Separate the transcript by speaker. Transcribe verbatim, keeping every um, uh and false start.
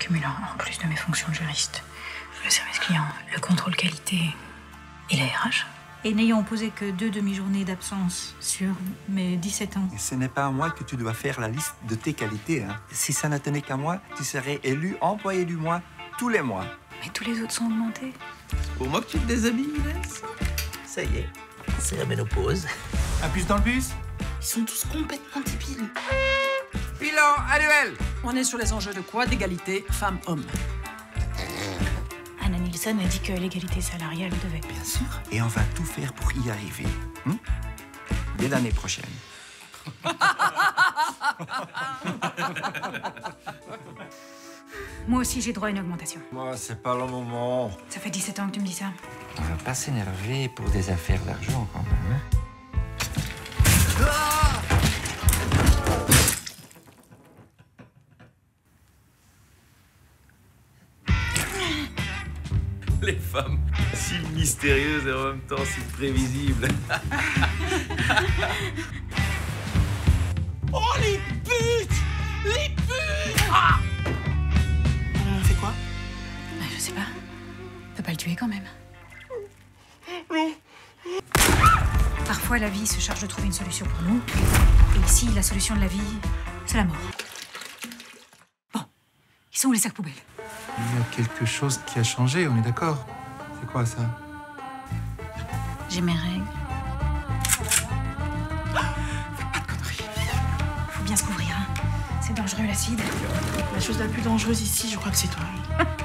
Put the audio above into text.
Speaker 1: cumulant, en plus de mes fonctions de juriste, le service client, le contrôle qualité et la R H. Et n'ayant posé que deux demi-journées d'absence sur mes dix-sept ans.
Speaker 2: Et ce n'est pas à moi que tu dois faire la liste de tes qualités. Hein. Si ça ne tenait qu'à moi, tu serais élu employé du mois tous les mois.
Speaker 1: Mais tous les autres sont augmentés.
Speaker 3: C'est pour moi que tu te déshabilles, Inès.
Speaker 4: Ça y est, c'est la ménopause.
Speaker 2: Un bus dans le bus?
Speaker 3: Ils sont tous complètement débiles.
Speaker 2: Bilan annuel.
Speaker 5: On est sur les enjeux de quoi? D'égalité femmes-hommes.
Speaker 1: Anna Nilsson a dit que l'égalité salariale devait.
Speaker 3: Bien sûr.
Speaker 2: Et on va tout faire pour y arriver. Hein? Dès l'année prochaine.
Speaker 1: Moi aussi, j'ai droit à une augmentation.
Speaker 2: Moi, c'est pas le moment.
Speaker 1: Ça fait dix-sept ans que tu me dis ça.
Speaker 2: On va pas s'énerver pour des affaires d'argent, quand même. Hein?
Speaker 3: Les femmes, si mystérieuses et en même temps si prévisibles.
Speaker 4: Oh, les putes! Les putes! Ah!
Speaker 5: On fait quoi?
Speaker 1: Bah, je sais pas. Faut pas le tuer quand même. Parfois, la vie se charge de trouver une solution pour nous. Et ici, la solution de la vie, c'est la mort. Bon, ils sont où les sacs poubelles?
Speaker 6: Il y a quelque chose qui a changé, on est d'accord? C'est quoi ça?
Speaker 1: J'ai mes règles.
Speaker 5: Faites pas de conneries.
Speaker 1: Faut bien se couvrir, hein. C'est dangereux, l'acide.
Speaker 5: La chose la plus dangereuse ici, je crois que c'est toi.